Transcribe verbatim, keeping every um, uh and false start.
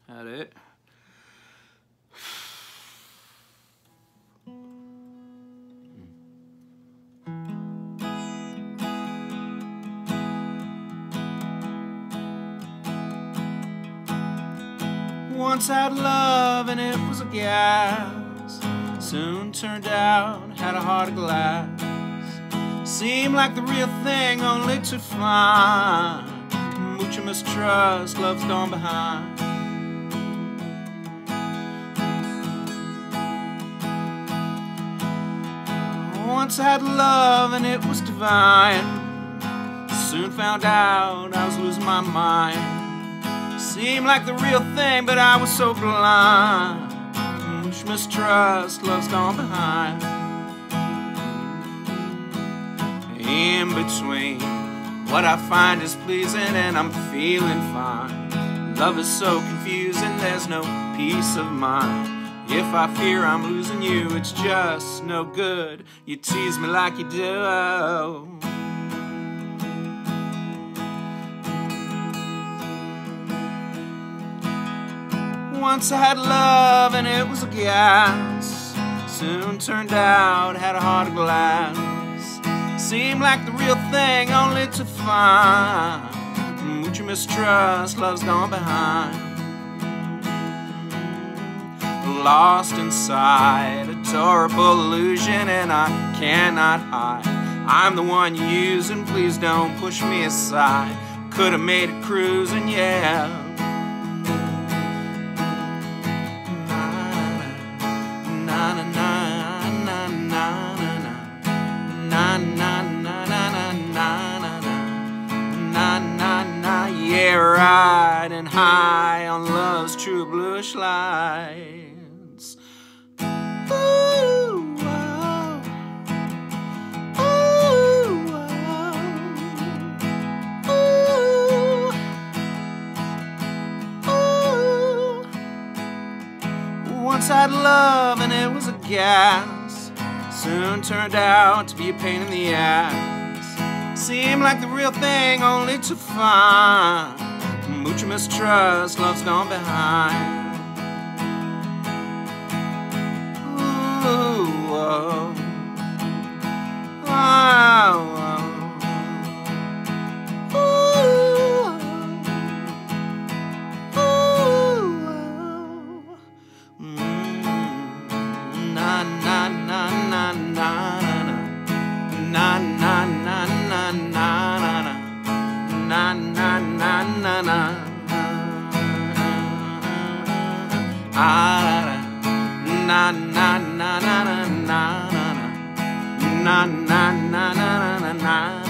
Had it. Once had love and it was a gas. Soon turned out had a heart of glass. Seemed like the real thing only to find much mistrust, love's gone behind. Once had love and it was divine. Soon found out I was losing my mind. Seemed like the real thing, but I was so blind. Much mistrust, love's gone behind. In between, what I find is pleasing and I'm feeling fine. Love is so confusing, there's no peace of mind. If I fear I'm losing you, it's just no good. You tease me like you do. Once I had love and it was a gas. Soon turned out had a heart of glass. Seemed like the real thing only to find much mistrust, love's gone behind. Lost inside a terrible illusion and I cannot hide. I'm the one you use and please don't push me aside. Could have made it cruising, yeah. Yeah, riding high on love's true bluish lights. Ooh, wow. Ooh, wow. Ooh, ooh. Once I'd love and it was a gas. Soon turned out to be a pain in the ass. Seemed like the real thing only to find much mistrust, love's gone behind. Ooh, whoa. Oh, oh. Ooh, oh. Ooh, oh. Mm. Na na na na na na na na na na na na na na na. Ah, na na na na na na na na na na na na.